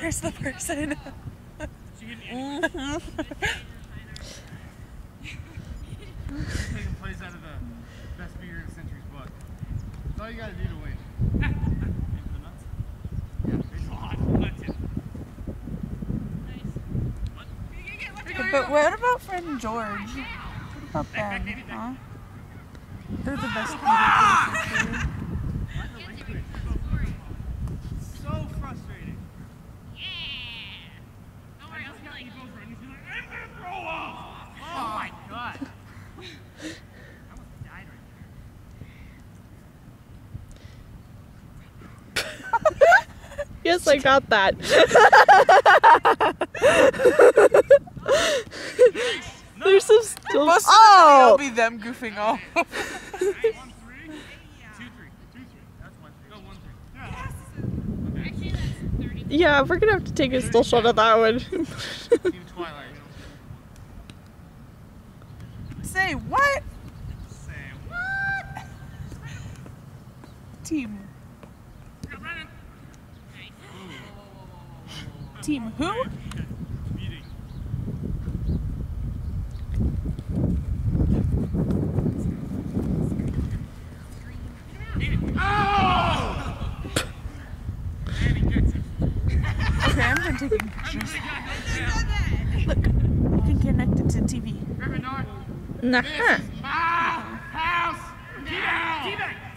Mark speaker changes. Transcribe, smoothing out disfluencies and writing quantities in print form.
Speaker 1: Where's the person?
Speaker 2: Taking place out of the best beer in the century's book. That's all you gotta do to win.
Speaker 1: But what about friend George? What about them? Huh? They're the best people.
Speaker 2: So frustrating. Oh my god. I almost died right there.
Speaker 3: Yes, I got that. There's some still.
Speaker 1: Most of it'll be them goofing off.
Speaker 2: 1-3. 2-3. 2-3. That's 1-3. Go 1-3.
Speaker 3: Yeah, we're gonna have to take a still shot of that one.
Speaker 2: Team Twilight.
Speaker 1: Say what?
Speaker 2: Say what?
Speaker 1: Team. Team who?
Speaker 2: Meeting. Oh!
Speaker 1: Okay, I'm done taking pictures. Look, you can connect it to TV.
Speaker 3: Nah.
Speaker 2: House! Get out!